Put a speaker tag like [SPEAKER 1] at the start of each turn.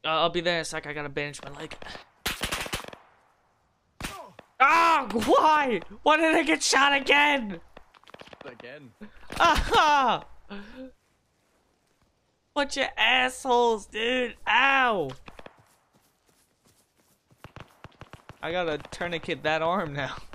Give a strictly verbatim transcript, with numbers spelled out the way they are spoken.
[SPEAKER 1] Uh, I'll be there in a sec. I gotta bandage my leg. Ah! Why? Why did I get shot again?
[SPEAKER 2] Again.
[SPEAKER 1] Ah! Bunch of assholes, dude. Ow! I gotta tourniquet that arm now.